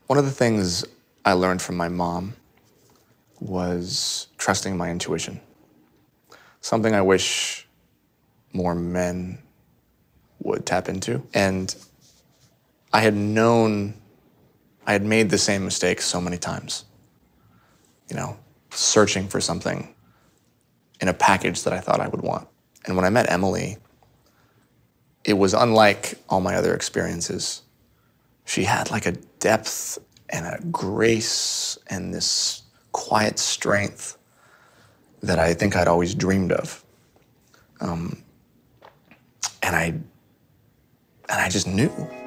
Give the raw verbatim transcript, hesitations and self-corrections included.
One of the things I learned from my mom was trusting my intuition. Something I wish more men would tap into. And I had known, I had made the same mistake so many times. You know, searching for something in a package that I thought I would want. And when I met Emily, it was unlike all my other experiences. She had like a depth and a grace and this quiet strength that I think I'd always dreamed of. Um, and I, and I just knew.